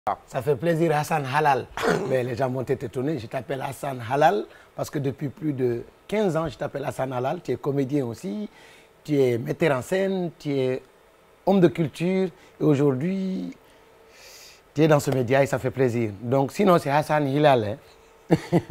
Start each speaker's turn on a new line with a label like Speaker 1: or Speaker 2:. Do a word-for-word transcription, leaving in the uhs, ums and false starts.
Speaker 1: Ça fait plaisir, Hassan Halal. Mais les gens vont être étonnés, je t'appelle Hassan Halal parce que depuis plus de quinze ans, je t'appelle Hassan Halal. Tu es comédien aussi, tu es metteur en scène, tu es homme de culture et aujourd'hui, tu es dans ce média et ça fait plaisir. Donc sinon, c'est Hassan Hilal. Hein.